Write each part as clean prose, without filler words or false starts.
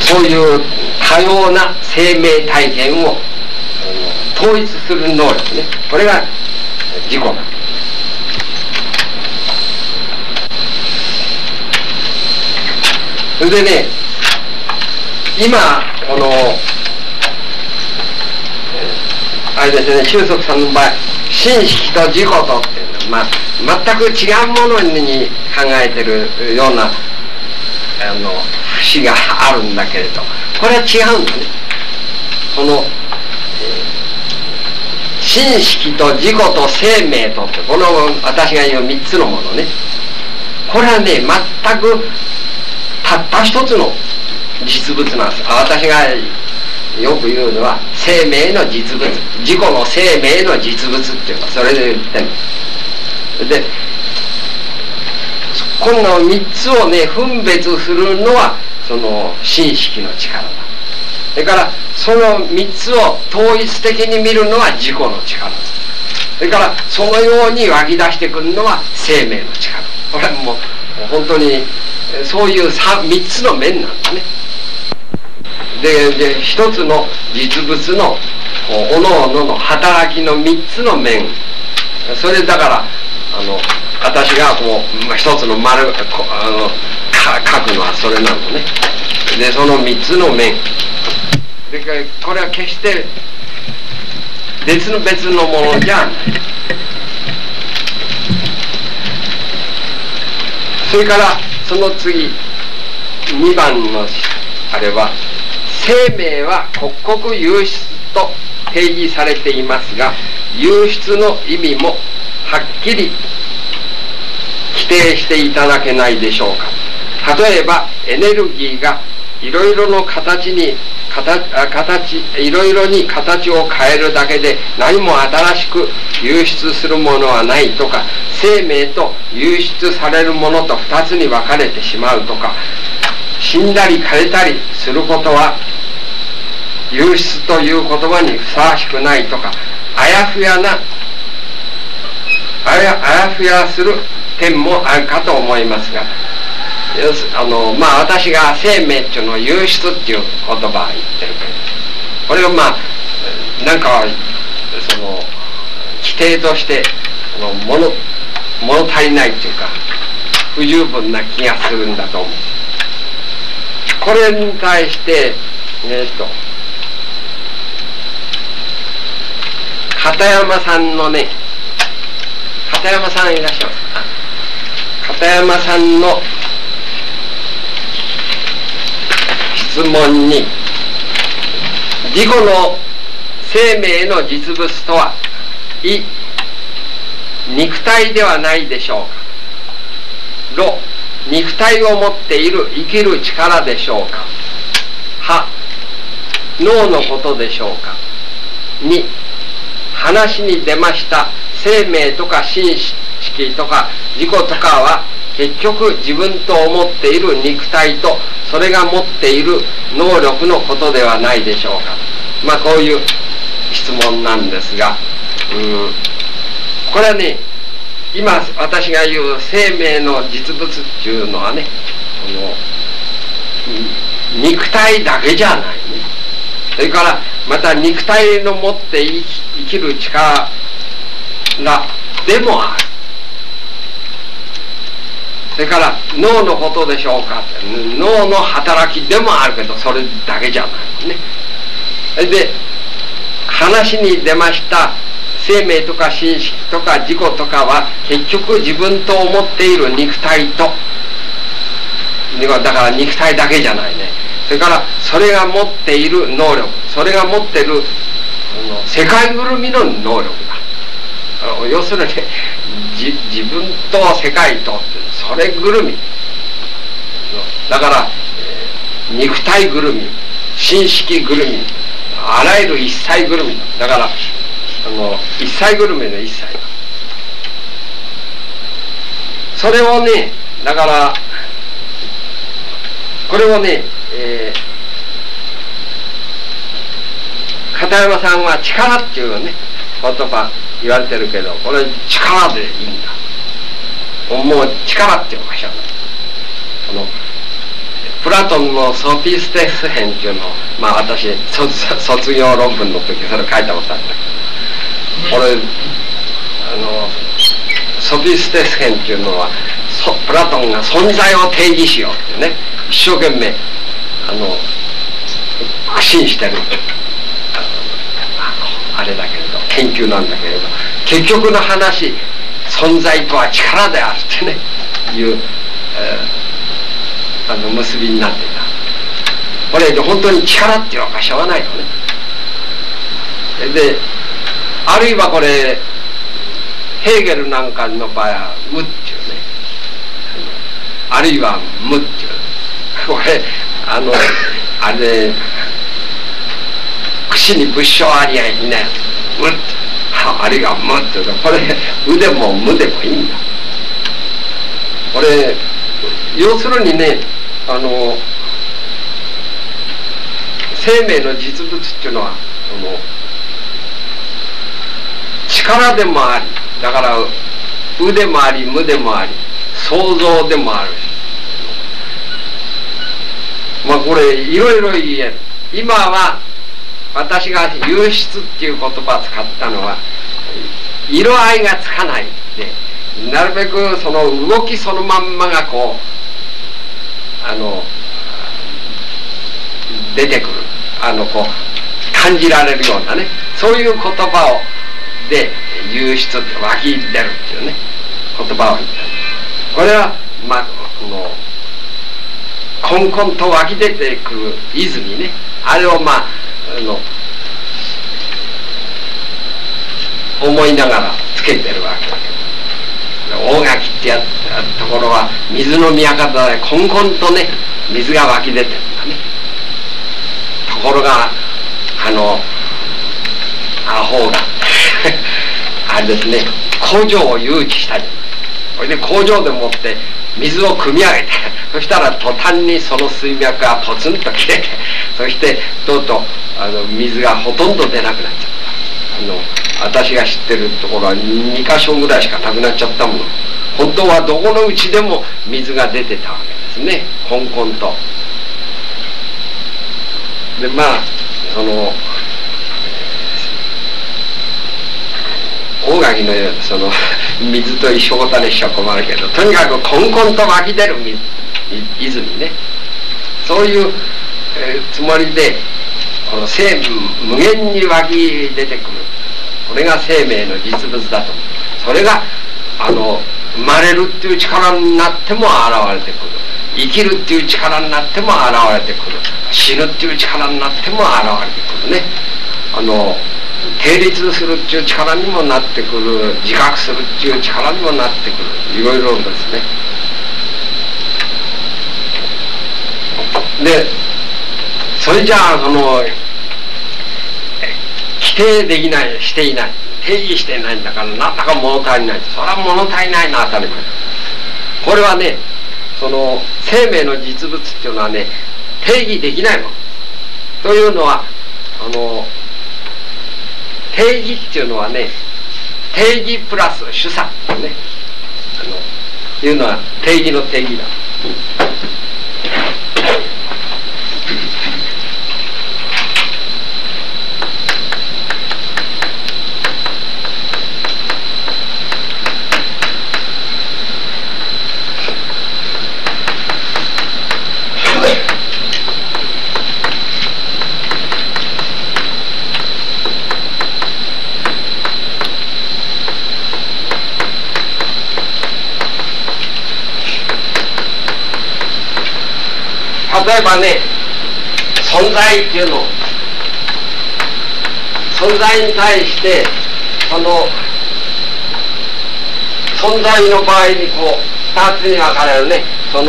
そういう多様な生命体験を統一する能力ね、これが自己なんです。それでね、今このあれですね、周足さんの場合、心識と自己とっていうのは、全く違うものに考えてるような節があるんだけれど、これは違うんだね。その、心識と自己と生命とって、この私が言う3つのものね、これはね、全くたった一つの実物なんです。私がよく言うのは生命の実物、自己の生命の実物っていうか、それで言ってる。でこの3つをね分別するのはその心識の力だ。それからその3つを統一的に見るのは自己の力だ。それからそのように湧き出してくるのは生命の力。これはもう本当にそういう 3つの面なんだね。で一つの実物のおのおのの働きの3つの面、それだから私がこう一つの丸書くのはそれなのね。でその3つの面で、これは決して別のものじゃない。それからその次2番のあれは、生命は刻々湧出と定義されていますが、湧出の意味もはっきり規定していただけないでしょうか。例えばエネルギーがいろいろの形にいろいろに形を変えるだけで何も新しく湧出するものはないとか、生命と湧出されるものと2つに分かれてしまうとか、死んだり枯れたりすることは湧出という言葉にふさわしくないとか、あやふやする点もあるかと思いますが、私が生命っていうのを湧出っていう言葉を言ってるけど、これをなんかその規定として物足りないっていうか不十分な気がするんだと思う。これに対して片山さんのね、片山さんいらっしゃいます。片山さんの質問に、自己の生命の実物とは肉体ではないでしょうか。肉体を持っている生きる力でしょうか。脳のことでしょうか。話に出ました生命とか心識とか自己とかは結局自分と思っている肉体とそれが持っている能力のことではないでしょうか。こういう質問なんですが、これはね、今私が言う生命の実物っていうのはね、肉体だけじゃないね。それからまた肉体の持って生きる力でもある。それから脳のことでしょうか。脳の働きでもあるけど、それだけじゃないね。で話に出ました生命とか心識とか自己とかは結局自分と思っている肉体と、だから肉体だけじゃないね。それからそれが持っている能力、それが持っている世界ぐるみの能力だ。要するに自分と世界とそれぐるみだから、肉体ぐるみ、心識ぐるみ、あらゆる一切ぐるみだから一切ぐるみの一切だ。それをね、だからこれをね、片山さんは力っていうね言葉言われてるけど、これ力でいいんだ。もう力っていうのがしょうがない。ププラトンのソフィステス編っていうのを、まあ私卒業論文の時それ書いたことあったけど、これソフィステス編っていうのはプラトンが存在を定義しようってね一生懸命苦心してるあれだけれど研究なんだけれど、結局の話存在とは力であるってねいう、結びになっていた。これで本当に力っていうのかしょうがないよね。であるいはこれヘーゲルなんかの場合は無っていうね、あるいは無っていうこれあれ櫛に仏性ありやいない無ってあるいは無っていうこれ無でも無でもいいんだ。これ要するにね生命の実物っていうのは力でもあり、だから無でもあり無でもあり創造でもあるし、まあこれいろいろ言える。今は私が湧出っていう言葉を使ったのは色合いがつかないで、なるべくその動きそのまんまがこう出てくるこう感じられるようなね、そういう言葉をで湧出って湧き出るっていうね言葉を言った。これはまあこんこんと湧き出てくる泉ね、あれをまあ思いながらつけてるわけだけど、大垣ってやったところは水の宮方でこんこんとね水が湧き出てるんだね。ところがアホがあれですね工場を誘致したじゃない。それで工場でもって水を汲み上げてそしたら途端にその水脈がポツンと切れて、そしてとうとう水がほとんど出なくなっちゃった。私が知ってるところは2箇所ぐらいしかなくなっちゃったもの。本当はどこのうちでも水が出てたわけですね、こんこんと。でまあ大垣のその水と一緒ごたにしちゃ困るけど、とにかくこんこんと湧き出る泉ね、そういう、つもりでこの無限に湧き出てくる、これが生命の実物だと。それが生まれるっていう力になっても現れてくる、生きるっていう力になっても現れてくる、死ぬっていう力になっても現れてくるね。定立するっていう力にもなってくる、自覚するっていう力にもなってくる、いろいろですね。でそれじゃあ規定できない、していない、定義していないんだからなんだか物足りない、それは物足りないのは当たり前。これはね生命の実物っていうのはね定義できないものというのは定義っていうのはね定義プラス主査っていうねいうのは定義の定義だ。例えばね存在っていうの、存在に対して存在の場合にこう2つに分かれるね、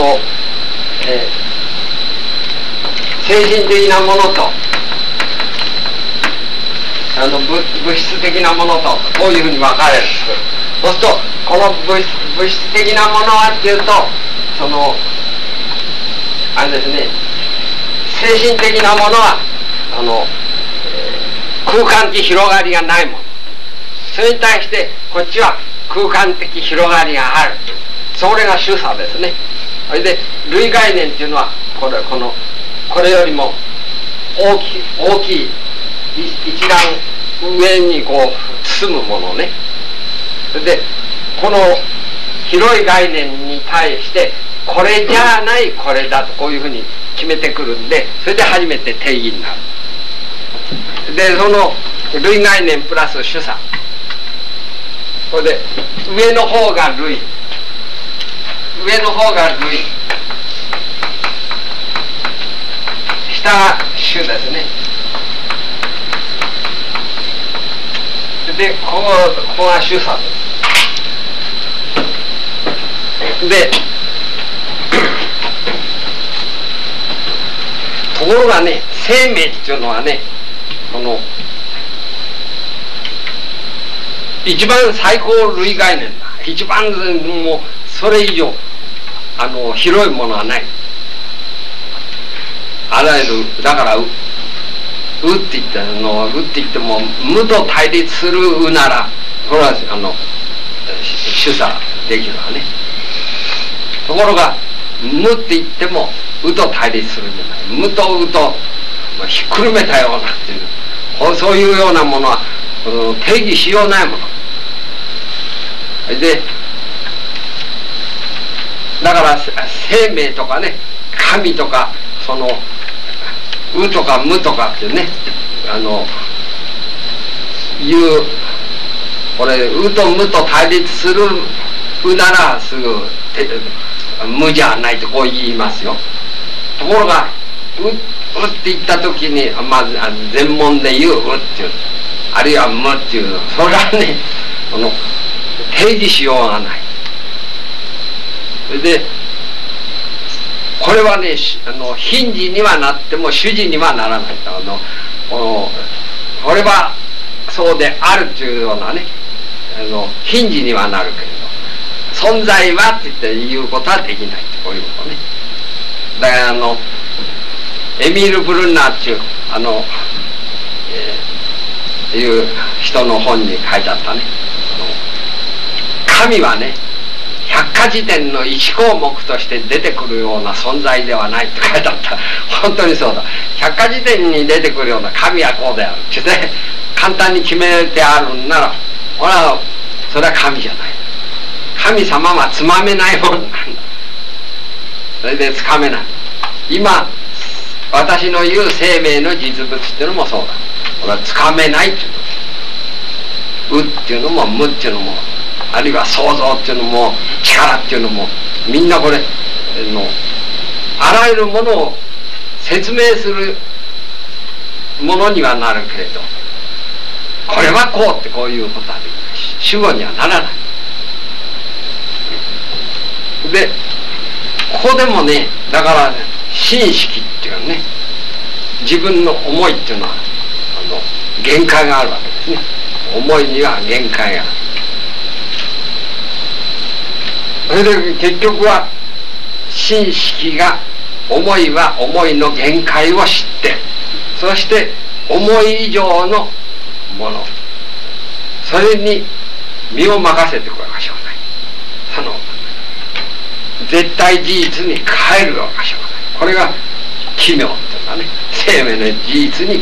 精神的なものと物質的なものとこういうふうに分かれる。そうするとこの物質的なものはっていうとあれですね、精神的なものは空間的広がりがないもの、それに対してこっちは空間的広がりがある、それが主査ですね。それで類概念っていうのはこれよりも大きい一段上にこう包むものね。でこの広い概念に対してこれじゃないこれだとこういうふうに決めてくるんで、それで初めて定義になる。でその類概念プラス主査、これで上の方が類、下が主ですね。でここが主査です。でところがね、生命っていうのはね、この一番最高類概念だ。一番もうそれ以上広いものはない。あらゆるだからって言っても無と対立するならこれは主査できるわね。ところが無って言ってもうと対立するんじゃない。無とうとひっくるめたようなっていう、そういうようなものは定義しようないもので、だから生命とかね、神とかそのうとか無とかってね、いうこれうと無と対立するならすぐ無じゃないとこう言いますよ。ところがうって言った時にまず全問で言ううっていう、あるいは無っていう、それはね定義しようがない。それでこれはね賓事にはなっても主事にはならない。これはそうであるというようなね賓事にはなるけれど、存在はって言うことはできない、こういうことね。だからエミール・ブルンナーっていういう人の本に書いてあったね、神はね百科事典の一項目として出てくるような存在ではないって書いてあった。本当にそうだ。百科事典に出てくるような神はこうであるってね、簡単に決めてあるんならそれは神じゃない。神様はつまめないもんなんだ。それでつかめない。今私の言う生命の実物っていうのもそうだ。これはつかめないっていうの。うっていうのも無っていうのも、あるいは想像っていうのも力っていうのも、みんなこれあらゆるものを説明するものにはなるけれど、これはこうってこういうことはできないし、主語にはならない。でここでもね、だから心識っていうね、自分の思いっていうのは限界があるわけですね。思いには限界がある。それで結局は心識が思いは思いの限界を知って、そして思い以上のもの、それに身を任せてこらかしょうがない。絶対事実に変えるようなしょうがない。これが奇妙っていうかね、生命の事実に変える。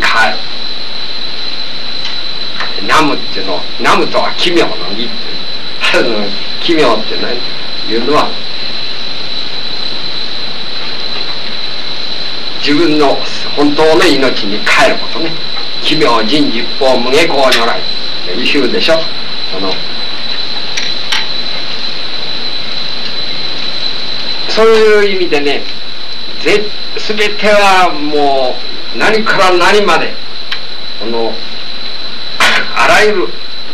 ナムっていうの、ナムとは奇妙の義っていう、奇妙っていうのは自分の本当の命に変えることね。奇妙人実法無下校如来って言うでしょ。そういう意味でね、全てはもう何から何まであらゆる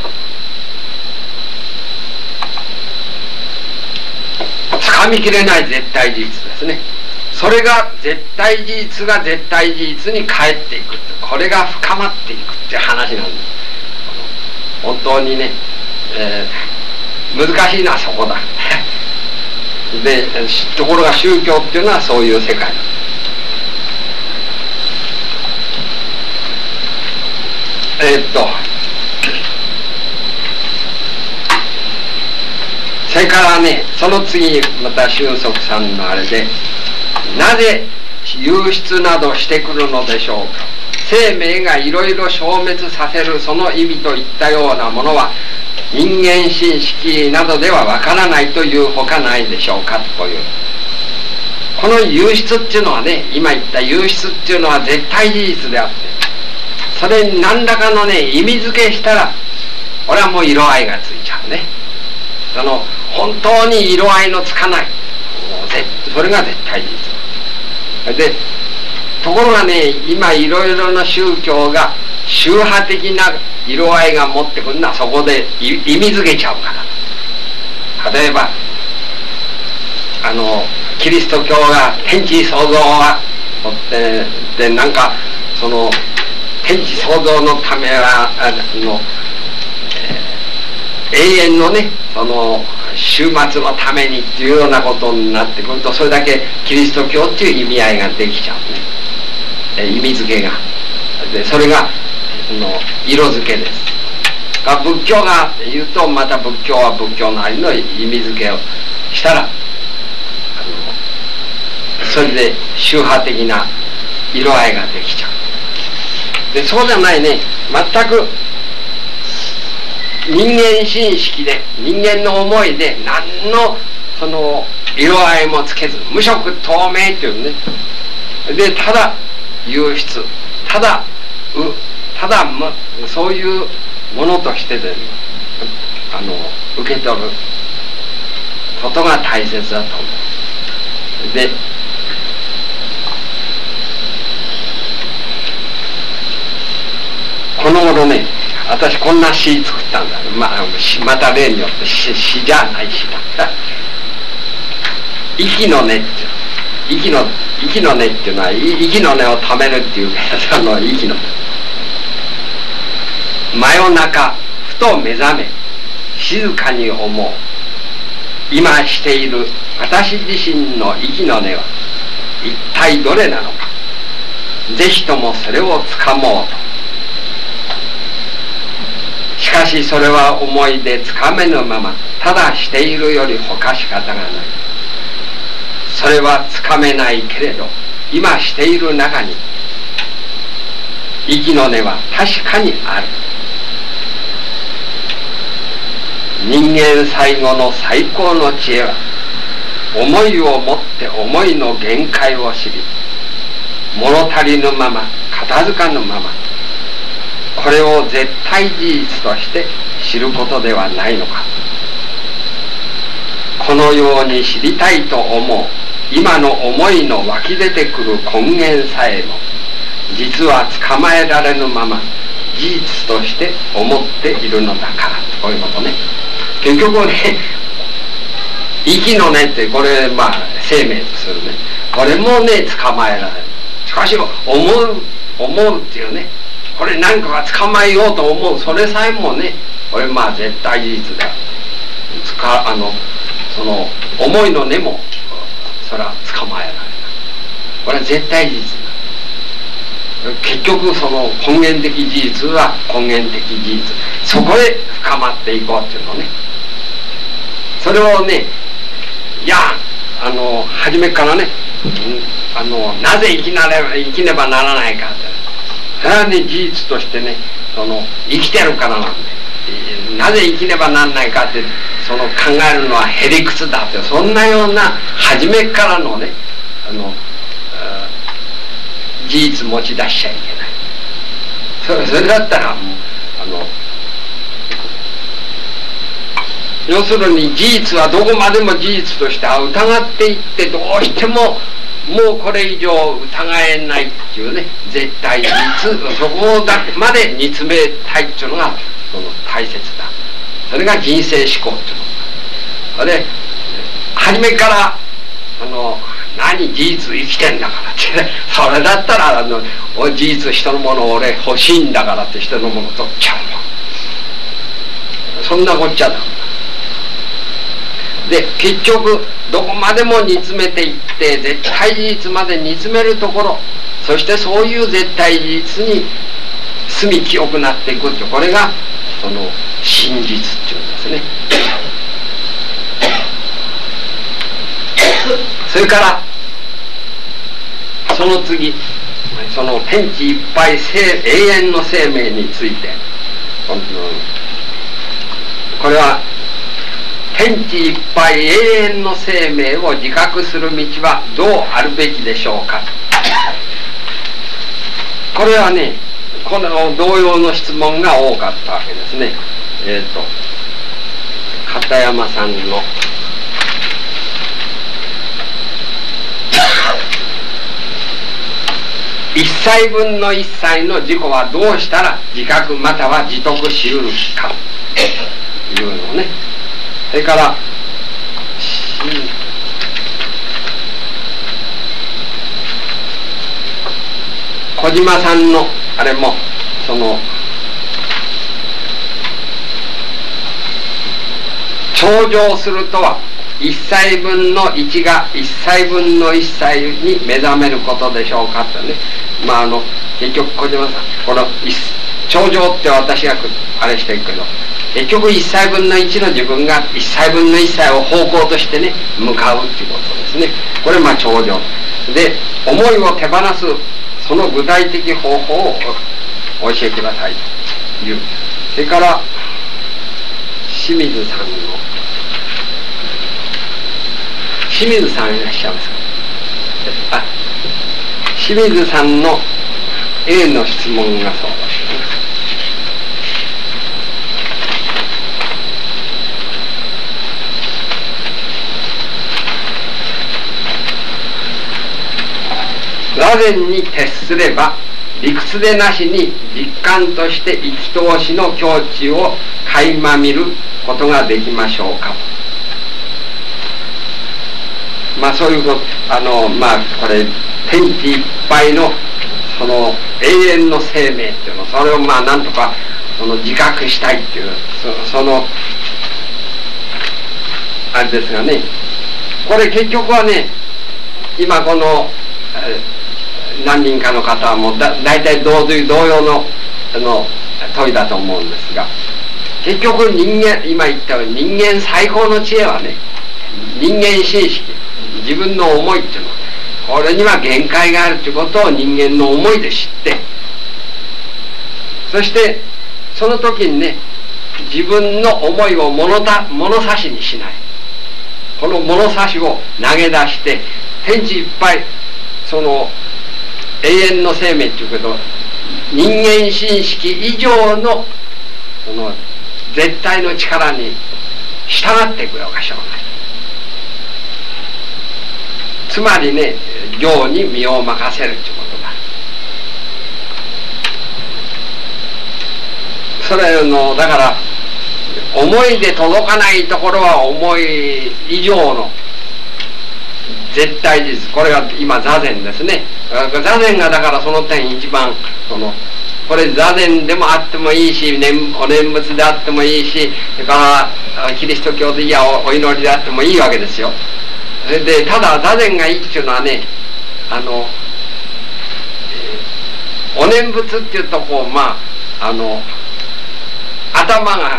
つかみきれない絶対事実ですね。それが絶対事実が絶対事実に返っていく、これが深まっていくって話なんです。本当にね、難しいのはそこだ。でところが宗教っていうのはそういう世界だ。それからね、その次また俊足さんのあれで、なぜ湧出などしてくるのでしょうか。生命がいろいろ消滅させるその意味といったようなものは人間心識などではわからないというほかないでしょうか。というこの湧出っていうのはね、今言った湧出っていうのは絶対事実であって、それに何らかのね意味付けしたら俺はもう色合いがついちゃうね。その本当に色合いのつかない、それが絶対事実で、ところがね、今いろいろな宗教が宗派的な色合いが持ってくるのはそこで意味付けちゃうから。例えばキリスト教が天地創造はでなんかその天地創造のためは永遠のねその終末のためにっていうようなことになってくると、それだけキリスト教っていう意味合いができちゃうね、意味付けが。でそれが色付けです。仏教が言うとまた仏教は仏教なりの意味付けをしたらそれで宗派的な色合いができちゃう。でそうじゃないね、全く人間心識で人間の思いで何のその色合いもつけず無色透明っていうね、でただ湧出ただそういうものとしてで、ね、受け取ることが大切だと思う。でこの頃ね、私こんな詩作ったんだ。また例によって詩じゃない詩だ。息の根っていう息の根っていうのは息の根をためるっていう息の真夜中ふと目覚め静かに思う。今している私自身の息の根は一体どれなのか。ぜひともそれをつかもうと。しかしそれは思いでつかめぬままただしているよりほか仕方がない。それはつかめないけれど今している中に息の根は確かにある。人間最後の最高の知恵は思いをもって思いの限界を知り物足りぬまま片付かぬままこれを絶対事実として知ることではないのか。このように知りたいと思う今の思いの湧き出てくる根源さえも実は捕まえられぬまま事実として思っているのだから。こういうことね。結局ね、息の根ってこれ生命とするね、これもね捕まえられる。しかし思うっていうね、これ何かが捕まえようと思う、それさえもねこれ絶対事実だ。その思いの根もそれは捕まえられない。これは絶対事実だ。結局その根源的事実は根源的事実、そこへ深まっていこうっていうのね。それをね、いや初めからね、なぜ生きねばならないかって、それはね事実としてね生きてるからなんで、なぜ生きねばならないかってその考えるのはへりくつだって、そんなような初めからのね事実持ち出しちゃいけない。それだったらもう要するに事実はどこまでも事実として疑っていって、どうしてももうこれ以上疑えないっていうね絶対事実、そこまで煮詰めたいっていうのがその大切だ。それが人生思考っていうので、初めから何事実生きてんだからってそれだったら事実人のものを俺欲しいんだからって人のもの取っちゃうの。そんなこっちゃだ。で結局どこまでも煮詰めていって絶対事実まで煮詰めるところ、そしてそういう絶対事実に住み清くなっていくって、これがその真実っていうんですね。それからその次、その天地いっぱい永遠の生命について、これは天地いっぱい永遠の生命を自覚する道はどうあるべきでしょうか。これはね、この同様の質問が多かったわけですね。片山さんの一歳分の一歳の自己はどうしたら自覚または自得しうるかというのね。それから小島さんのあれもその頂上するとは一歳分の1が一歳分の1歳に目覚めることでしょうかってね。結局小島さんこの頂上って私があれしてるけど、結局1歳分の1の自分が1歳分の1歳を方向としてね向かうっていうことですね。これ頂上で、思いを手放すその具体的方法をお教えくださいという。それから清水さんいらっしゃいますか。清水さんの A の質問がそうですね。座禅に徹すれば理屈でなしに実感として生き通しの境地を垣間見ることができましょうか。そういうこと、これ天地いっぱいのその永遠の生命っていうの、それをなんとかその自覚したいっていうそのあれですがね、これ結局はね、今この何人かの方はもう大体同様の問いだと思うんですが、結局今言ったように人間最高の知恵はね、人間心識、自分の思いっていうのはこれには限界があるということを人間の思いで知って、そしてその時にね、自分の思いを物差しにしない、この物差しを投げ出して天地いっぱいその永遠の生命っていうけど、人間心識以上のその絶対の力に従っていくようがしょうがない。つまりね、行に身を任せるということだ。それのだから思いで届かないところは思い以上の絶対事実、これが今座禅ですね。座禅がだからその点一番これ座禅でもあってもいいし、お念仏であってもいいし、それからキリスト教的やお祈りであってもいいわけですよ。それでただ座禅がいいっていうのはね、お念仏っていうと頭が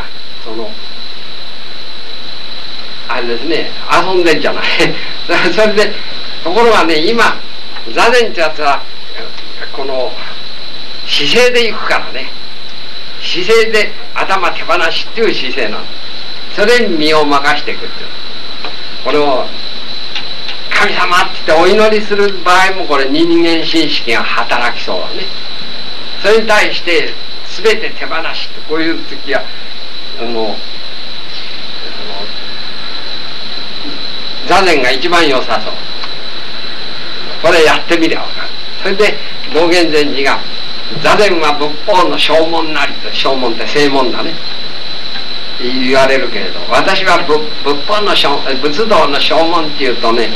あれですね、遊んでんじゃないそれでところがね、今座禅ってやつはこの姿勢でいくからね、姿勢で頭手放しっていう姿勢なの。それに身を任していくっていう、これを神様って言ってお祈りする場合もこれ人間心識が働きそうだね。それに対して全て手放しってこういう時は座禅が一番良さそう。これやってみりゃ分かる。それで道元禅師が座禅は仏法の正門なりと、正門って正門だね言われるけれど、私は仏道の正門っていうとね、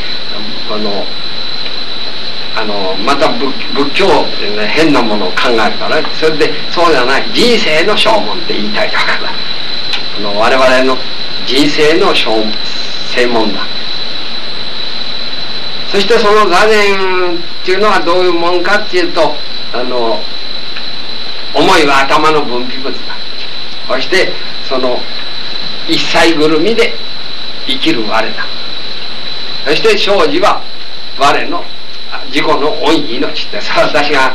また仏教っていう、ね、変なものを考えるから、それでそうじゃない、人生の正門って言いたいだから我々の人生の正門だ。そしてその座禅っていうのはどういうもんかっていうと、思いは頭の分泌物だ。そしてその一切ぐるみで生きる我だ。そして生じは我の自己の恩命って私が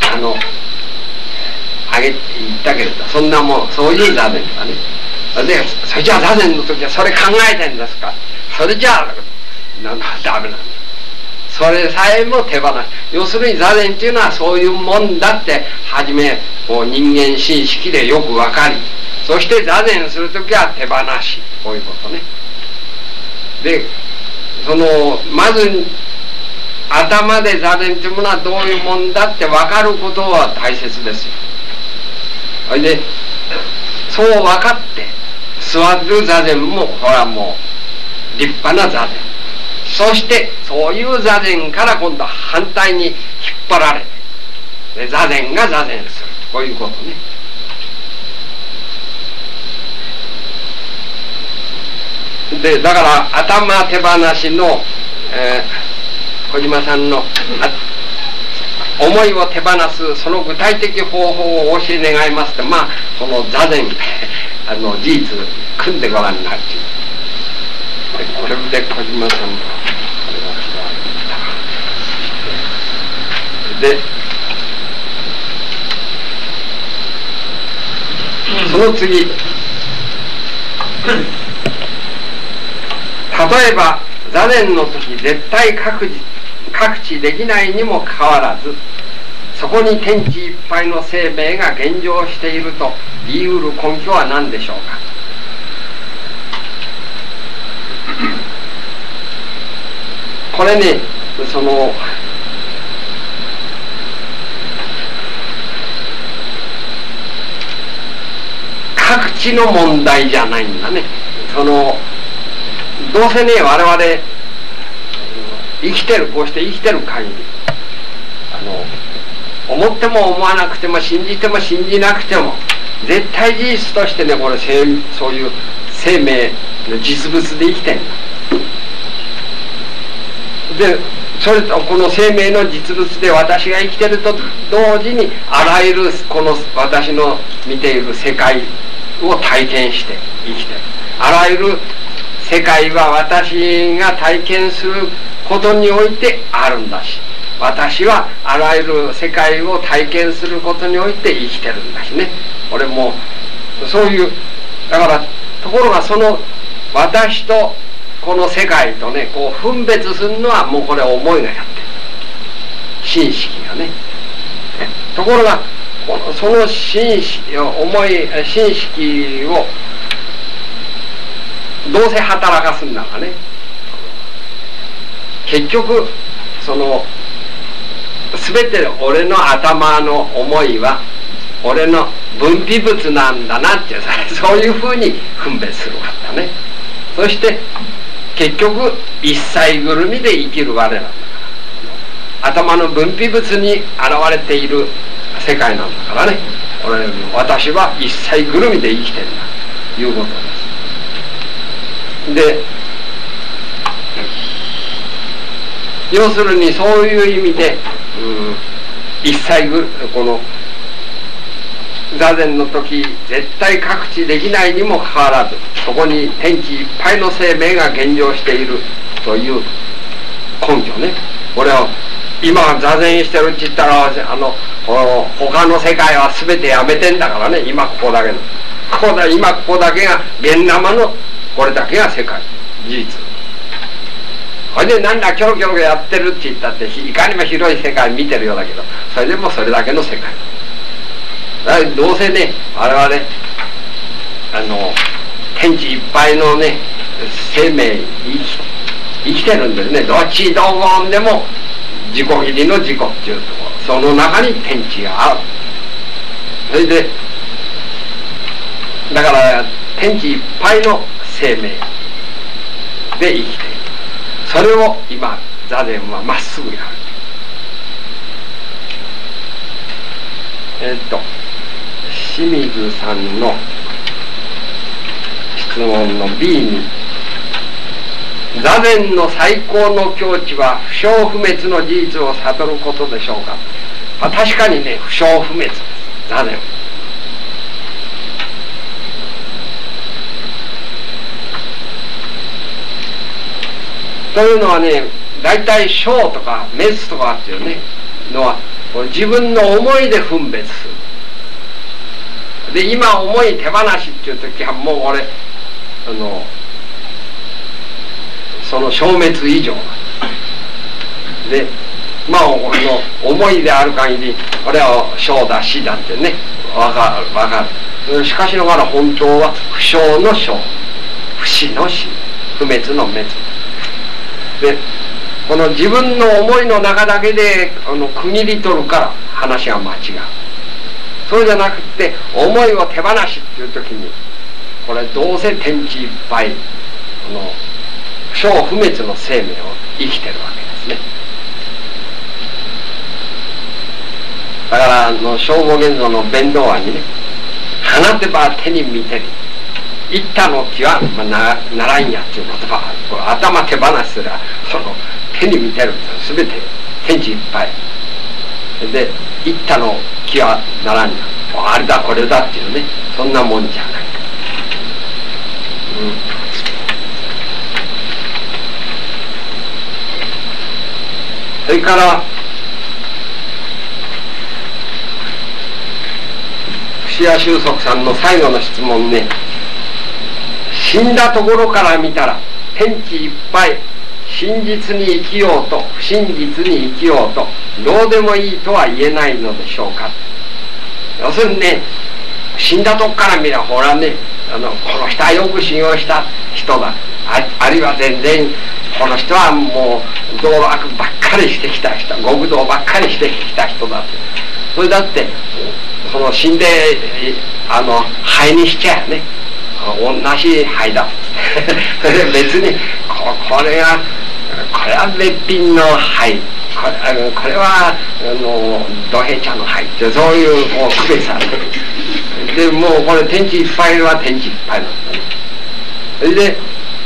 言ったけれど、そんなもん、そういう座禅とかね。で、それじゃあ座禅の時はそれ考えてんですか、それじゃあダメなんだ。それさえも手放し、要するに座禅っていうのはそういうもんだって初めこう人間心識でよく分かり、そして座禅する時は手放し、こういうことね。でまず頭で座禅というものはどういうもんだって分かることは大切ですよ。それでそう分かって座る座禅もこれはもう立派な座禅、そしてそういう座禅から今度は反対に引っ張られて座禅が座禅する、こういうことね。でだから頭手放しの、小島さんの思いを手放すその具体的方法をお教え願いますと、まあその座禅事実組んでご覧になるという。これで小島さんのでその次、例えば座禅の時絶対覚知できないにもかかわらず、そこに天地いっぱいの生命が現状していると言い得る根拠は何でしょうか。これね、覚知の問題じゃないんだね。どうせね、我々生きてる、こうして生きてる限り思っても思わなくても信じても信じなくても絶対事実としてね、これそういう生命の実物で生きてるんだ。でそれとこの生命の実物で私が生きてると同時にあらゆるこの私の見ている世界を体験して生きてる。あらゆる世界は私が体験することにおいてあるんだし、私はあらゆる世界を体験することにおいて生きてるんだしね。俺もそういう、だからところがその私とこの世界とね、こう分別するのはもうこれ思いがやってる、心識がね。ところがその心識をどうせ働かすんだかね、結局全て俺の頭の思いは俺の分泌物なんだなってそういうふうに分別するわけだね。そして結局一切ぐるみで生きる我なんだから、頭の分泌物に現れている世界なんだからね、私は一切ぐるみで生きてるんだということです。で要するにそういう意味で、一切この座禅の時絶対覚知できないにもかかわらず、そこに天地いっぱいの生命が現状しているという根拠ね。これを今座禅してるって言ったら他の世界は全てやめてんだからね。今ここだけの今ここだけが現生のこれだけが世界事実。それで何だキョロキョロやってるって言ったっていかにも広い世界見てるようだけど、それでもそれだけの世界だからどうせね、我々天地いっぱいのね生命生きてるんですね。どっちどうもでも自己義理の自己っていうところ、その中に天地がある。それでだから天地いっぱいの生命で生きている。それを今座禅はまっすぐやる。清水さんの質問の B に、座禅の最高の境地は不生不滅の事実を悟ることでしょうか。確かにね、不生不滅です座禅。というのはね、 大体生とか滅とかっていうねのは自分の思いで分別する。で今思い手放しっていう時はもう俺その消滅以上で、まあ思いである限り俺は生だ死だってね分かる。しかしながら本当は不生の生、不死の死、不滅の滅で、この自分の思いの中だけで区切り取るから話が間違う。そうじゃなくて思いを手放しっていう時にこれどうせ天地いっぱい不生不滅の生命を生きてるわけですね。だから聖母現像の弁道案にね、放てば手に見てる、一太の木は、ならんやっていう言葉がある。これ頭手放しすら手に見てるんですよ。全て天地いっぱいで、一太の木はならんや、あれだこれだっていうね、そんなもんじゃない、それから串屋修則さんの最後の質問ね、死んだところから見たら天地いっぱい真実に生きようと不真実に生きようとどうでもいいとは言えないのでしょうか。要するにね、死んだとこから見ればほらね、この人はよく修行した人だ、あるいは全然この人はもう道楽ばっかりしてきた人、極道ばっかりしてきた人だって。それだってその死んで灰にしちゃうね、同じ灰だ別にこれは別品の灰、これは土平茶の灰ってそういう区別されてる。でもうこれ天地いっぱいは天地いっぱいなんだね。それで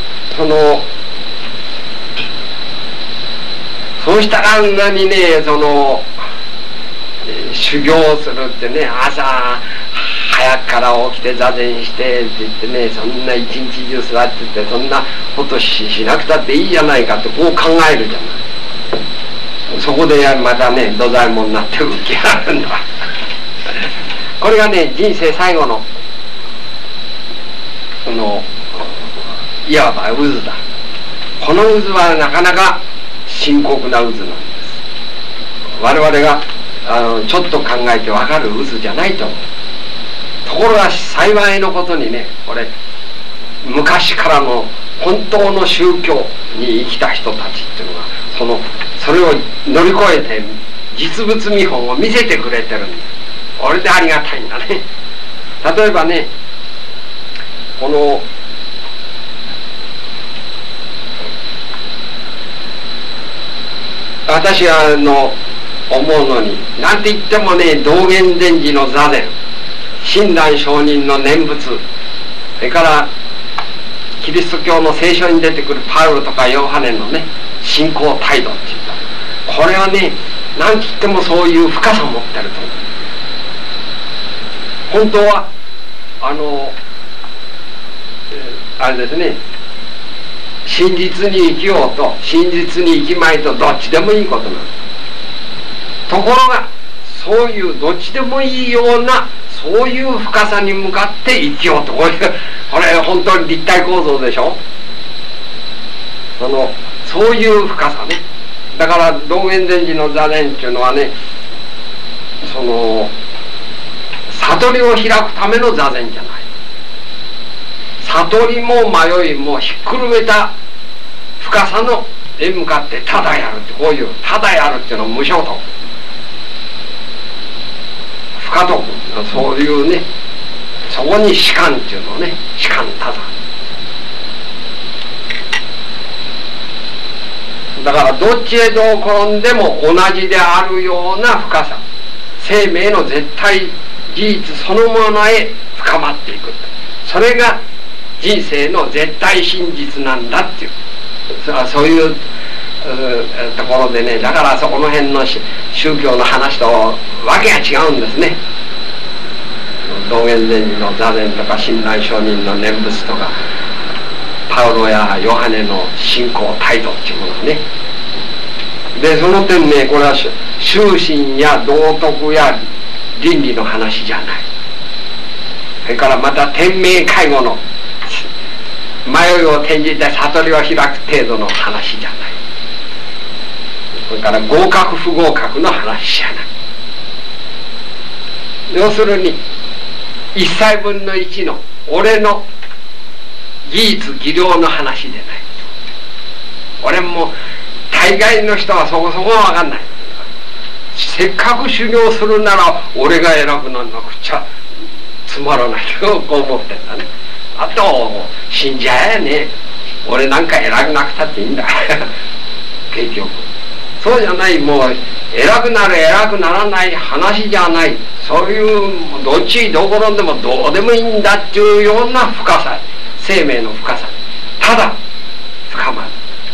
そうしたらあんなにね修行するってね、朝早くから起きて座禅してって言ってね、そんな一日中座っててそんなことしなくたっていいじゃないかってこう考えるじゃない。そこでまたね土左衛門になって浮き上がるんだこれがね人生最後のいわば渦だ。この渦はなかなか深刻な渦なんです。我々がちょっと考えて分かる渦じゃないと思う。ところが幸いのことにね、これ昔からの本当の宗教に生きた人たちっていうのがそれを乗り越えて実物見本を見せてくれてるんです。これでありがたいんだね。例えばね、私は思うのに、なんて言ってもね、道元禅師の座禅、親鸞上人の念仏、それからキリスト教の聖書に出てくるパウロとかヨハネのね信仰態度っていうか、これはね、なんて言ってもそういう深さを持ってると思う。本当はあれですね、真実に生きようと真実に生きまいとどっちでもいいことなんです。ところがそういうどっちでもいいようなそういう深さに向かって生きようと、これ本当に立体構造でしょ。そういう深さね。だから道元禅師の座禅っていうのはね、悟りを開くための座禅じゃない。悟りも迷いもひっくるめた深さのへ向かってただやるって、こういうただやるっていうのは無償と不可得、そういうね、そこに士官っていうのをね、士官ただだからどっちへどう転んでも同じであるような深さ、生命の絶対事実そのものへ深まっていく、それが人生の絶対真実なんだっていう、そういうところでね、だからそこの辺の宗教の話とわけが違うんですね。道元禅師の座禅とか親鸞上人の念仏とかパウロやヨハネの信仰態度っていうものがね、 でその点ね、これは修身や道徳や倫理の話じゃない。それからまた天命介護の迷いを転じて悟りを開く程度の話じゃない。それから合格不合格の話じゃない。要するに1歳分の1の俺の技術技量の話でない。俺も大概の人はそこそこは分かんない。せっかく修行するなら俺が偉くなんなくちゃつまらないとこう思ってんだね。あと死んじゃえね、俺なんか偉くなくたっていいんだ結局そうじゃない。もう偉くなる偉くならない話じゃない。そういうどっちどころでもどうでもいいんだっていうような深さ、生命の深さただ深まる。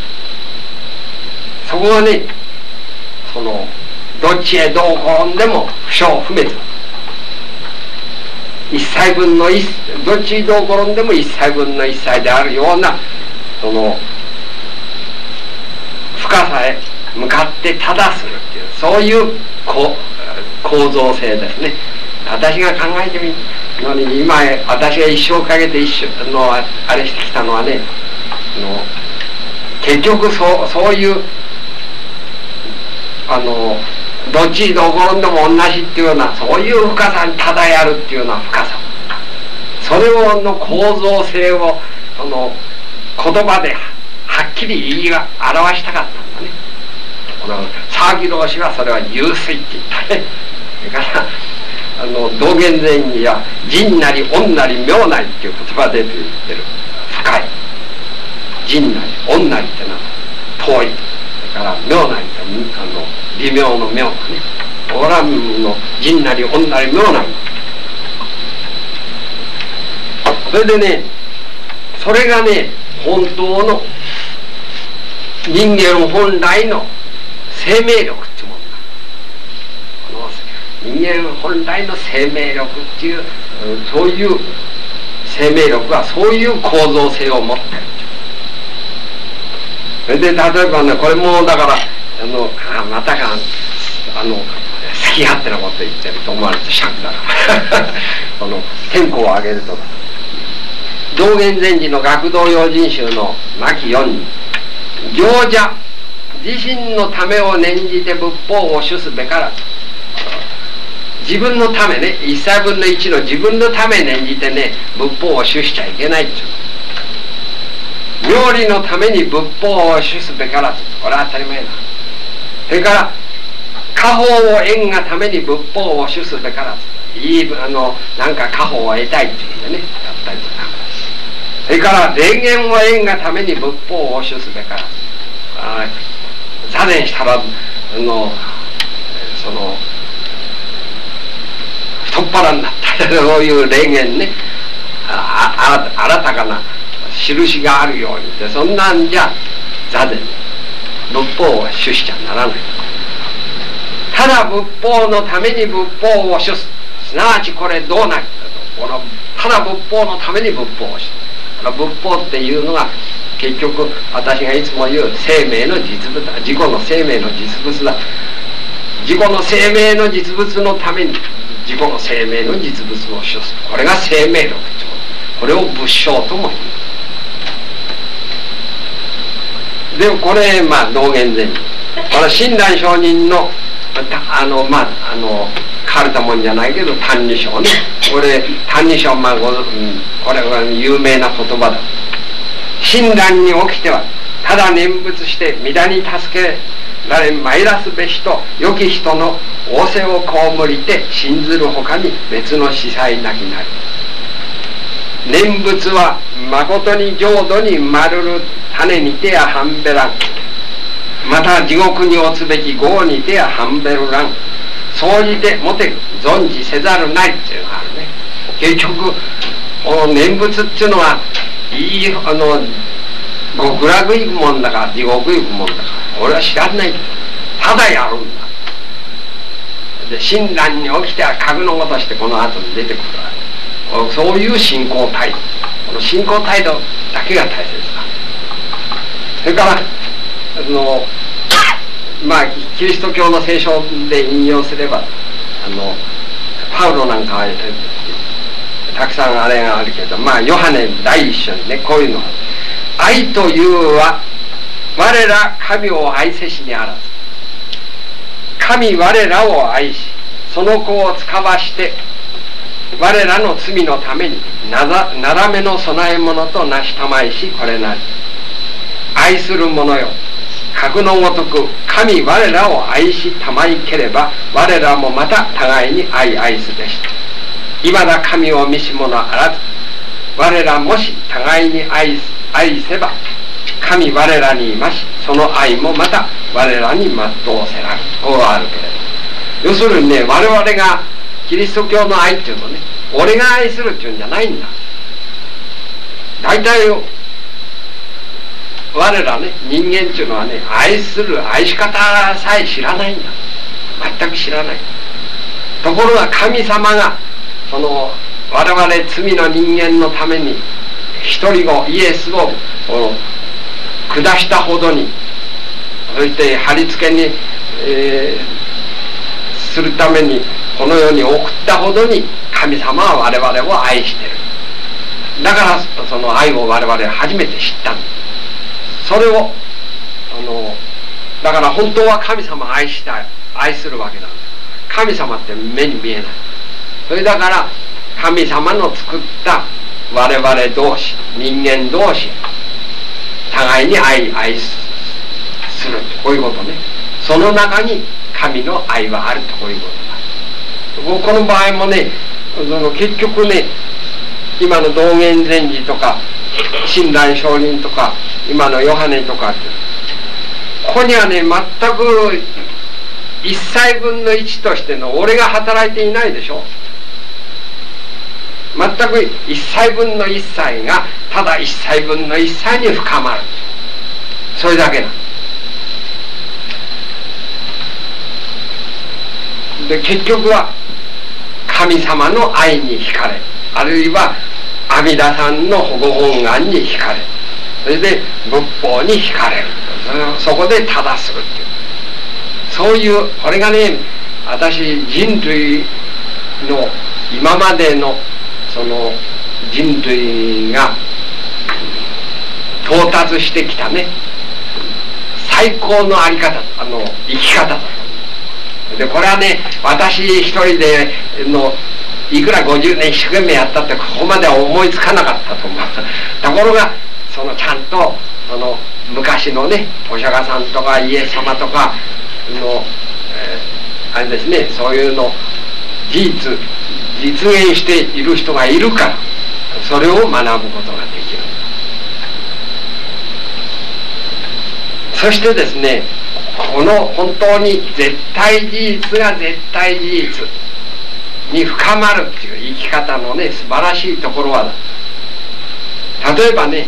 そこはね、そのどっちへどう転んでも不生不滅、一歳分の一、どっちへどう転んでも一歳分の一歳であるようなその深さへ向かってただするっていう、そういう構造性ですね。私が考えてみるのに、今私が一生かけてあれしてきたのはね、結局そういうどっちどころでも同じっていうような、そういう深さにただやるっていうような深さ、それをの構造性を言葉ではっきり言いが表したかったんだね。沢木老師はそれは湧水って言ったね。それから道元禅師や仁なり恩なり妙なりっていう言葉で言ってる深い、仁なり恩なりってのは遠い、それから妙なりって微妙の妙なね、オランの仁なり恩なり妙なり、それでね、それがね本当の人間本来の生命力っていうものだ。人間本来の生命力っていう、そういう生命力はそういう構造性を持ってる。それで例えばね、これもだからまたか好き勝手なこと言ってると思われて尺だから天候を上げると道元禅師の学道用心集の巻4に、行者自身のためを念じて仏法を主すべからず、自分のためね、一歳分の一の自分のため念じてね仏法を主しちゃいけないっていう。妙理のために仏法を主すべからず、これは当たり前だ。それから家宝を縁がために仏法を主すべからず、いいなんか家宝を得たいっていうんでねやったりとか、それから霊言を縁がために仏法を主すべからず、座禅したら太っ腹になったそういう霊言ね、新たかな印があるようにって、そんなんじゃ座禅仏法を主しちゃならない。ただ仏法のために仏法を主す、すなわちこれどうなるかと、ただ仏法のために仏法を主す。仏法っていうのが結局私がいつも言う生命の実物だ、自己の生命の実物だ。自己の生命の実物のために自己の生命の実物を主す、これが生命力と、これを仏性とも言う。でもこれ道元禅師、これ親鸞上人の書かれたもんじゃないけど「歎異抄」ね、これ「歎異抄」これは有名な言葉だ。親鸞に起きてはただ念仏して皆に助けられ参らすべしと良き人の仰せを被りて信ずるほかに別の司祭なきなり。念仏は誠に浄土に丸る種にてや半べらん、また地獄に落つべき業にてや半べるらん、総じてもて存じせざるないっていうのがあるね。結局念仏っていうのはいい極楽行くもんだか地獄行くもんだか俺は知らないけど、ただやるんだ。で親鸞に起きては格のごとしてこの後に出てくるわけ。そういう信仰態度、この信仰態度だけが大切だ。それからキリスト教の聖書で引用すればパウロなんかはたくさんあれがあるけど、ヨハネ第一章にねこういうのは、愛というは我ら神を愛せしにあらず、神我らを愛しその子を使わして我らの罪のためになだめの供え物となしたまいし、これなり。愛する者よ、格のごとく神我らを愛したまいければ我らもまた互いに愛すべし。今だ神を見し者あらず、我らもし互いに愛せば神我らにいまし、その愛もまた我らに全うせられる。こうあるけれど、要するにね、我々がキリスト教の愛っていうのね、俺が愛するっていうんじゃないんだ。大体我らね、人間っていうのはね、愛する愛し方さえ知らないんだ。全く知らない。ところが神様がその我々罪の人間のために一人子イエスを下したほどに、そして貼り付けに、するためにこの世に送ったほどに神様は我々を愛している。だからその愛を我々は初めて知ったんです。それをだから本当は神様を愛するわけなんです。神様って目に見えない。それだから神様の作った我々同士、人間同士互いに愛すると、こういうことね。その中に神の愛はあると、こういうことだ。この場合もね、結局ね、今の道元禅師とか親鸞上人とか今のヨハネとかって、ここにはね全く1歳分の1としての俺が働いていないでしょ。全く1歳分の1歳がただ1歳分の1歳に深まる、それだけだ。で結局は神様の愛に惹かれ、あるいは阿弥陀さんの保護本願に惹かれ、それで仏法に惹かれる、そこで正するっていう、そういうこれがね、私人類の今までのその人類が到達してきたね最高のあり方、生き方だと。でこれはね、私一人でいくら50年一生懸命やったってここまでは思いつかなかったと思う。ところがちゃんと昔のねお釈迦さんとかイエス様とかの、あれですね、そういうの実現している人がいるから、それを学ぶことができる。そしてですね、この本当に絶対事実が絶対事実に深まるっていう生き方のね素晴らしいところは、例えばね、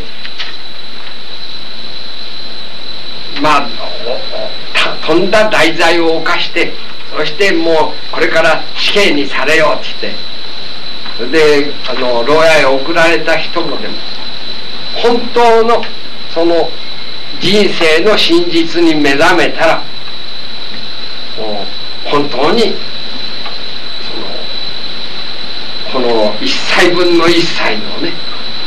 とんだ大罪を犯して、そしてもうこれから死刑にされようって言って、で牢屋へ送られた人もでも本当のその人生の真実に目覚めたら、本当にこの1歳分の1歳のね、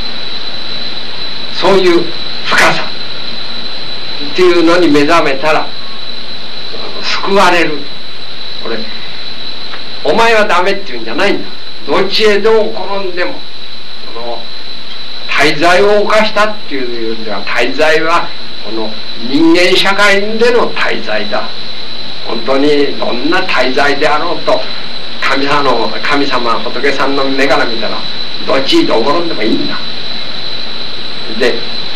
そういう深さっていうのに目覚めたら救われる。これお前はダメっていうんじゃないんだ。どっちへでも転んでも大罪を犯したっていうんでは、大罪はこの人間社会での大罪だ。本当にどんな大罪であろうと神様仏さんの目から見たらどっちへど転んでもいいんだ。で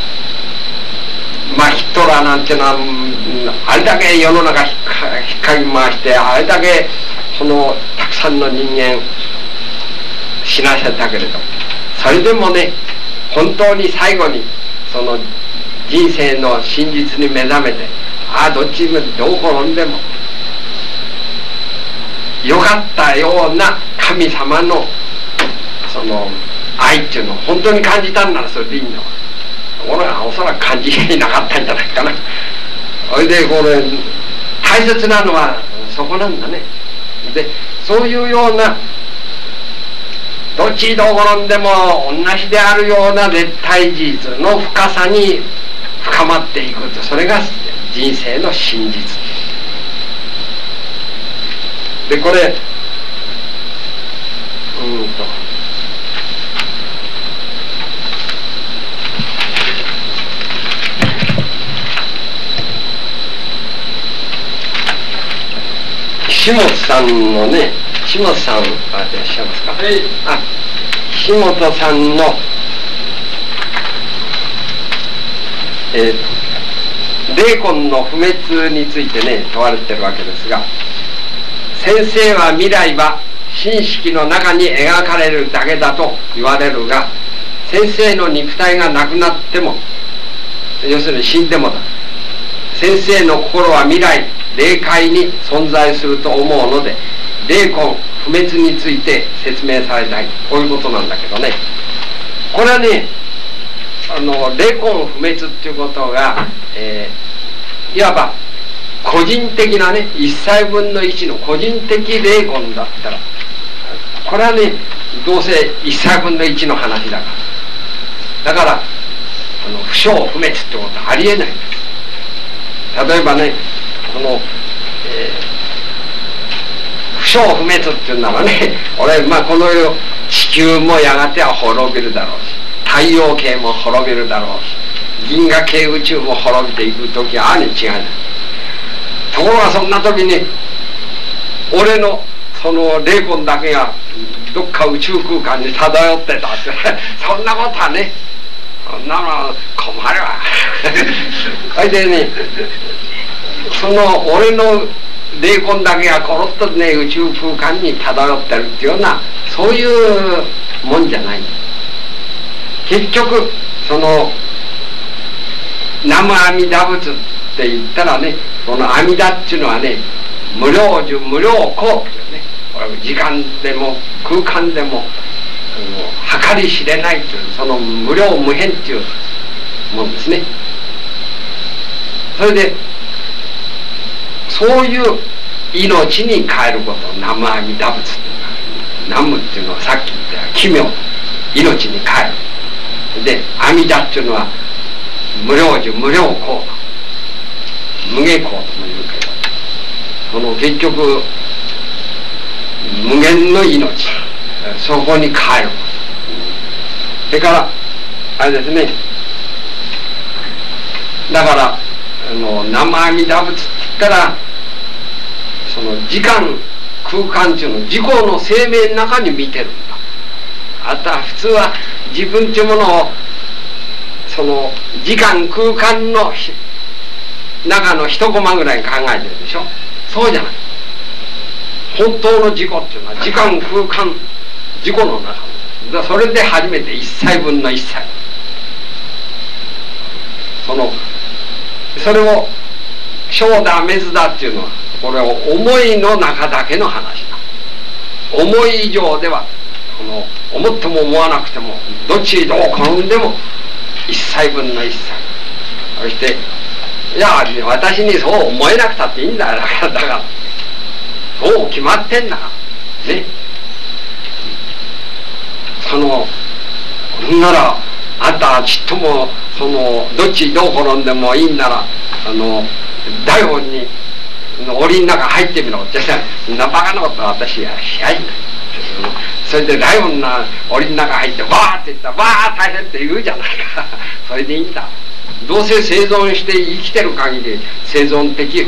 ヒトラーなんていうのはあれだけ世の中ひっかき回して、あれだけたくさんの人間死なせたけれど、それでもね本当に最後にその人生の真実に目覚めて、どっちにどう転んでもよかったような神様のその愛っていうのを本当に感じたんならそれでいいんだわ。俺はおそらく感じなかったんじゃないかな。それでこれ大切なのはそこなんだね。でそういうようなどっちど転んでも同じであるような絶対事実の深さに深まっていくと、それが人生の真実で、これ岸本さんのね、岸本さんいらっしゃいますか。 はい。 岸本さんの霊魂の不滅についてね問われてるわけですが、先生は未来は神識の中に描かれるだけだと言われるが、先生の肉体がなくなっても、要するに死んでもだ、先生の心は未来霊界に存在すると思うので、霊魂不滅について説明されたい、こういうことなんだけどね。これはね、霊魂不滅っていうことが、いわば個人的なね、1歳分の1の個人的霊魂だったら、これはね、どうせ1歳分の1の話だから、だから不生不滅ってことはありえないんです。例えばね、不生不滅っていうならね、俺、この世地球もやがては滅びるだろうし、太陽系も滅びるだろうし、銀河系宇宙も滅びていく時はあるに違いない。ところがそんな時に俺のその霊魂だけがどっか宇宙空間に漂ってたってそんなことはね、そんなの困るわそれでね、その俺の霊魂だけがコロッとね宇宙空間に漂ってるっていうような、そういうもんじゃない。結局その南無阿弥陀仏って言ったらね、この阿弥陀っていうのはね、無量寿無量光っていうね、時間でも空間でも計り知れないという、その無量無辺っていうもんですね。それでそういう命に変えることを南無阿弥陀仏っていうのは、南無っていうのはさっき言った奇妙、命に変える。で阿弥陀っていうのは無量寿無量光、無下光とも言うけど、その結局無限の命、そこに変える。それからあれですね、だから南無阿弥陀仏って言ったら、その時間空間っていうのを自己の生命の中に見てるんだ。あとは普通は自分っていうものをその時間空間の中の一コマぐらいに考えてるでしょ。そうじゃない。本当の自己っていうのは時間空間自己の中だ。それで初めて1歳分の1歳、それを小だメスだっていうのは、これを思いの中だけの話だ。思い以上では思っても思わなくてもどっちどう転んでも1歳分の1歳。そしていや私にそう思えなくたっていいんだよ。だからそう決まってんだからね。そんならあんたちっともどっちどう転んでもいいんなら大門に檻の中入ってみろってそんなバカなことは私はしない。それでライオンな檻の中入ってわーって言ったらわー大変って言うじゃないかそれでいいんだ。どうせ生存して生きてる限り生存的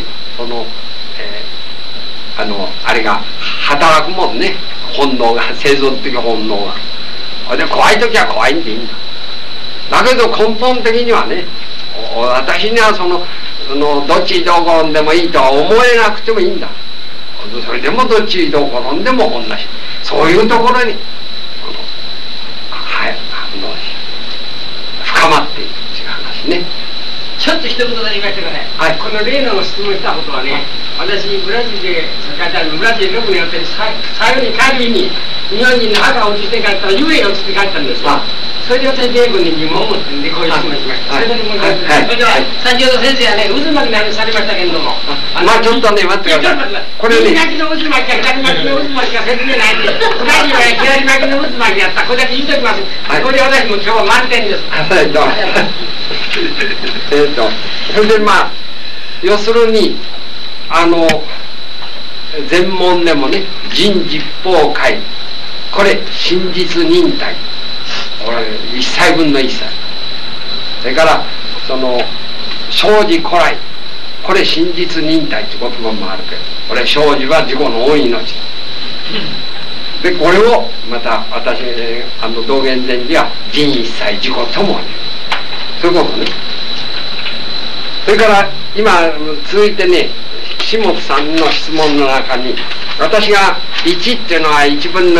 あれが働くもんね。本能が、生存的本能が。で怖い時は怖いんでいいんだ。だけど根本的にはね、私にはどっちどう転んでもいいとは思えなくてもいいんだ。それでもどっちどう転んでも同じ。そういうところに深まっていくっていう話ね。 ちょっと一言になりましたがね、はい、この例の質問したことはね、私ブラジルでブラジル6年やって最後に帰りに日本人の墓を移して帰ったら幽霊を移って帰ったんですわ。 それで私米軍に疑問を持ってんでこういう質問しました。それでもう一回、それでは先ほど先生はね渦巻きの話されましたけれども、 まあちょっとね待ってください。これね、 右巻きの渦巻きか左巻きの渦巻きか説明ないんで、左巻きの渦巻きやった。これだけ言うときます。これで私も今日は満点です。 それでまあ要するに全問でもね人実法解、これ真実忍耐、これ一切分の一切、それからその生じ古来、これ真実忍耐って言葉もあるけど、これ生じは自己の恩命で、これをまた私道元禅師は人一切自己ともね、そういうことね。それから今続いてね、岸本さんの質問の中に、私が1っていうのは1分の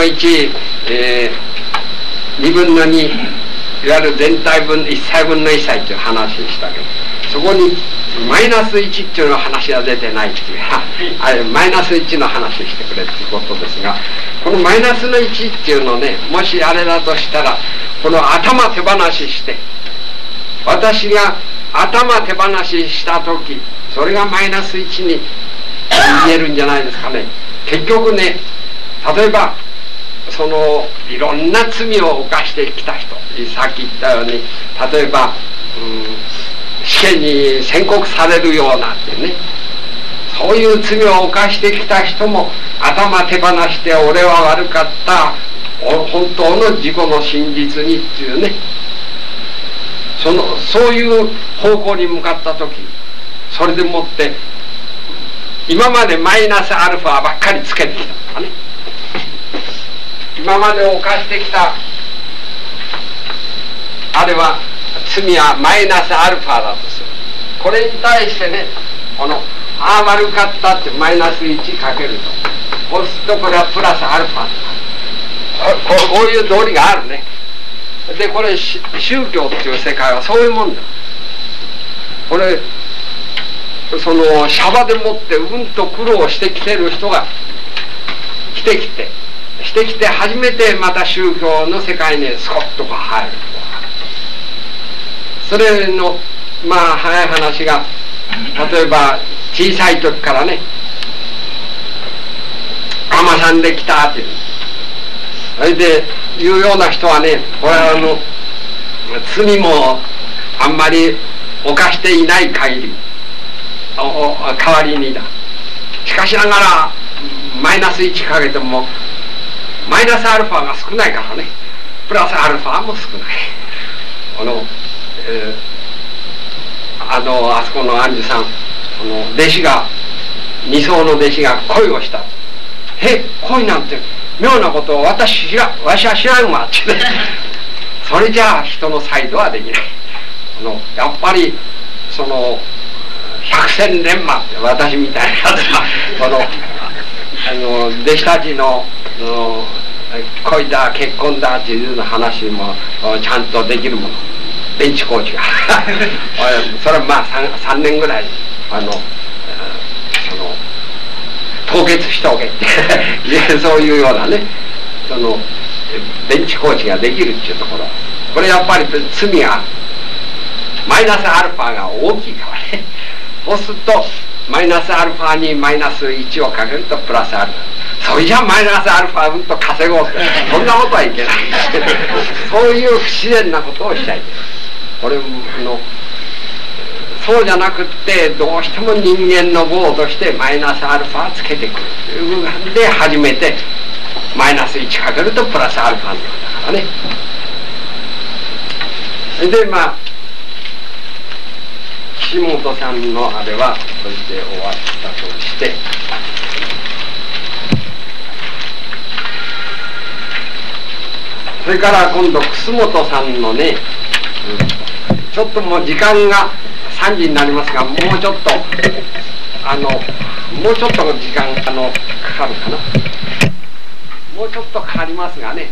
1、2分の2、いわゆる全体分1歳分の1歳っていう話でしたけど、そこにマイナス1っていうの話が出てないっていうあれマイナス1の話してくれっていうことですが、このマイナスの1っていうのね、もしあれだとしたら、この頭手放しして、私が頭手放しした時、それがマイナス1に言えるんじゃないですかね。結局ね、例えばそのいろんな罪を犯してきた人、さっき言ったように、例えば、死刑に宣告されるようなってね、そういう罪を犯してきた人も頭手放して俺は悪かった、本当の自己の真実にっていうね、そういう方向に向かった時、それでもって今までマイナスアルファばっかりつけてきたとかね、今まで犯してきたあれは罪はマイナスアルファだとする。これに対してね、悪かったってマイナス1かけると、こうするとこれはプラスアルファとか、こういう道理があるね。でこれ宗教っていう世界はそういうもんだ。これそのシャバでもってと苦労してきてる人がしてきて初めてまた宗教の世界にスコッとか入る。それのまあ早い話が、例えば小さい時からね、尼さんで来たっていう、それでいうような人はね、これは罪もあんまり犯していない限り代わりにだ。しかしながらマイナス1かけてもマイナスアルファが少ないからね、プラスアルファも少ない。あそこの安寿さん、弟子が二層の弟子が恋をした。恋なんて妙なことをわしは知らんわってねそれじゃあ人の才度はできない。やっぱりその百戦錬磨って私みたいなやつが弟子たちの恋だ結婚だっていう話もちゃんとできるもの、ベンチコーチがそれはまあ 3年ぐらい凍結しておけってそういうようなね、ベンチコーチができるっていうところ、これやっぱり罪がマイナスアルファが大きいからね。そうするとマイナスアルファにマイナス1をかけるとプラスアルファ、それじゃマイナスアルファ分と稼ごうって、そんなことはいけないそういう不自然なことをしちゃいけない。これそうじゃなくってどうしても人間の業としてマイナスアルファつけてくるというので初めてマイナス1かけるとプラスアルファなんだからね。でまあ岸本さんのあれはそして終わったとして、それから今度楠本さんのね、ちょっともう時間が3時になりますが、もうちょっともうちょっとの時間かかるかな、もうちょっとかかりますがね、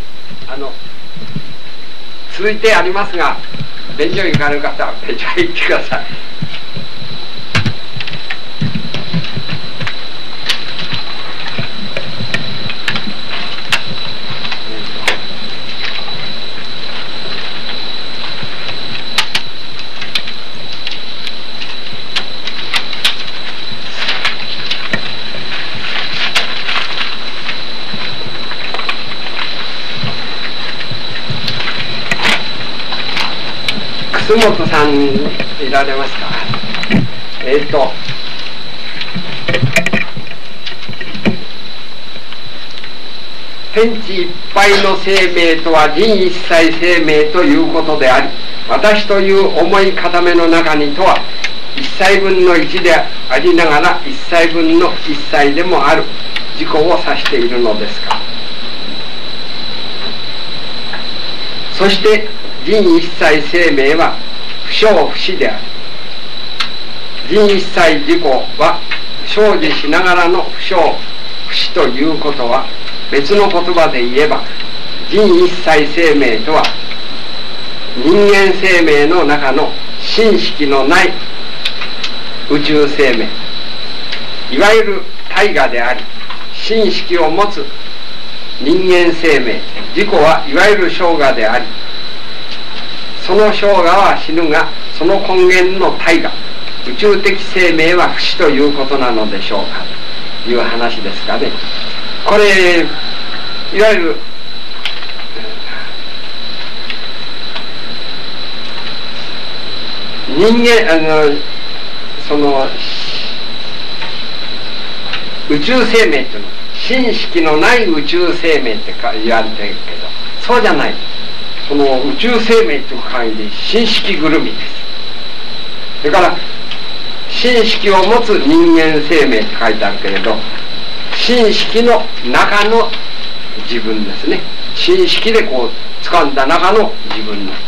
続いてありますが、便所行かれる方は便所へ行ってください。 楠本さんいられますか。天地いっぱいの生命とは人一切生命ということであり、私という重い固めの中にとは一切分の一でありながら一切分の一切でもある自己を指しているのですか。そして人一切生命は不生不死である。人一切自己は生じしながらの不生不死ということは、別の言葉で言えば人一切生命とは人間生命の中の心識のない宇宙生命、いわゆる大我であり、心識を持つ人間生命自己はいわゆる生我であり、その生我は死ぬが、その根源の大我宇宙的生命は不死ということなのでしょうかという話ですかね。これいわゆる人間その宇宙生命っていうのは心識のない宇宙生命って言われてるけど、そうじゃない。その宇宙生命っていう限り心識ぐるみです。それから心識を持つ人間生命って書いてあるけれど、心識の中の自分ですね。心識でこう掴んだ中の自分の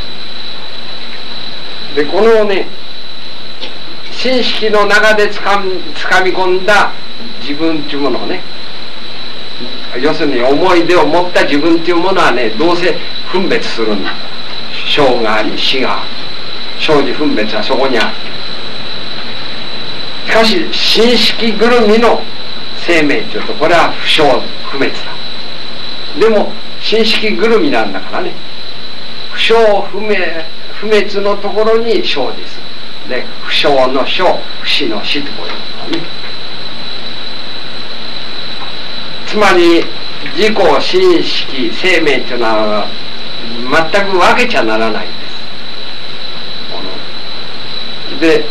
で、このね心識の中で掴み込んだ自分っていうものをね、要するに思い出を持った自分っていうものはね、どうせ分別するんだ。生があり死がある。生じ分別はそこにある。しかし心識ぐるみの生命というと、これは不生不滅だ。でも心識ぐるみなんだからね、不生不滅のところに生じする。で不生の生、不死の死とこういうことだね。つまり自己心識生命というのは全く分けちゃならないんです。で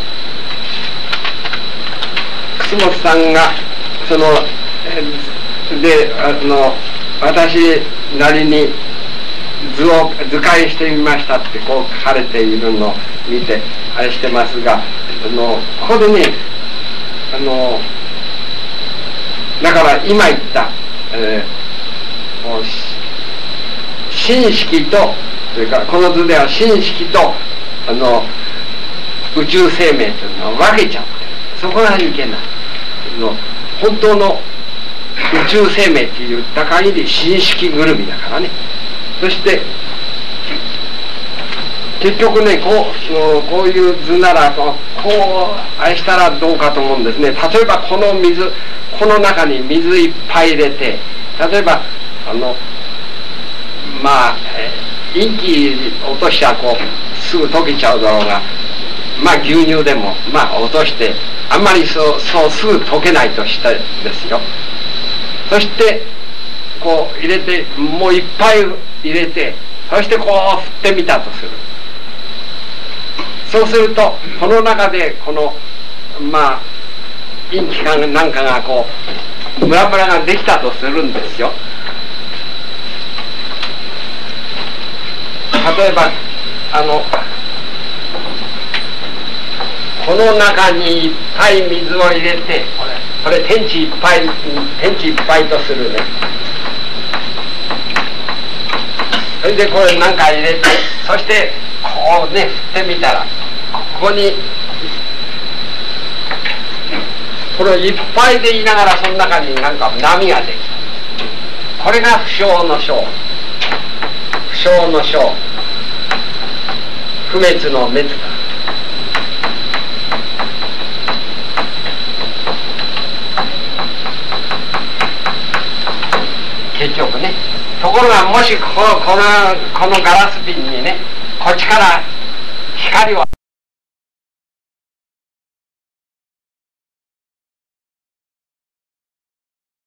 楠本さんがそので私なりに図解してみましたってこう書かれているのを見てあれしてますが、ここでねだから今言った、心識と、それからこの図では心識と宇宙生命というのを分けちゃって、そこがいけない。本当の宇宙生命って言った限り心識ぐるみだからね。そして結局ね、こういう図ならこうあれしたらどうかと思うんですね。例えばこの中に水いっぱい入れて、例えば一気落としちゃこうすぐ溶けちゃうだろうが、牛乳でも落としてあんまりそうすぐ溶けないとしたですよ。そしてこう入れて、もういっぱい入れて、そしてこう振ってみたとする。そうするとこの中でこの陰気かなんかがこうムラムラができたとするんですよ。例えばこの中にいっぱい水を入れて、これ天地いっぱいとするね。それでこれなんか入れて、そしてこうね振ってみたら、ここにこれいっぱいでいながら、その中になんか波ができた。これが不生の生、不生の生、不滅の滅だ。結局ね。ところがもしこのガラス瓶にね、こっちから光を